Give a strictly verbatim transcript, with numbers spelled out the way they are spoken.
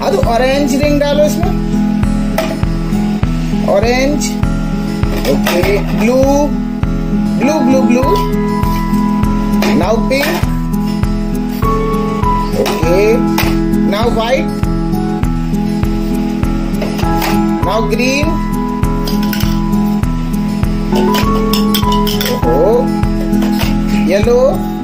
अब orange ring डालो इसमें, orange, okay, blue blue blue blue, now pink, okay, now white, now green, ओहो, yellow,